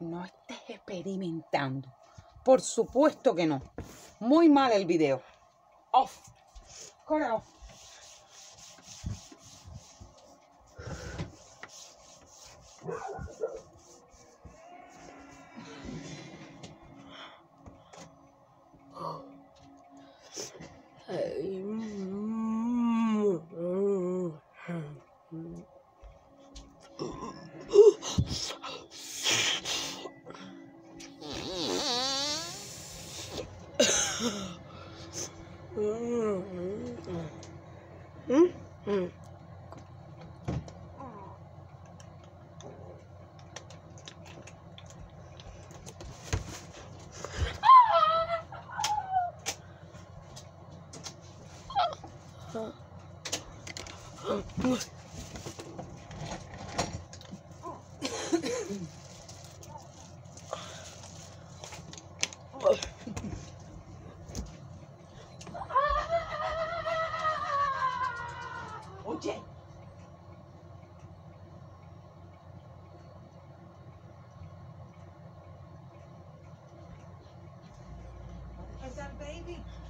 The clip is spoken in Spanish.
No estés experimentando. Por supuesto que no. Muy mal el video. Off. Cut it off. Oye. Is that baby?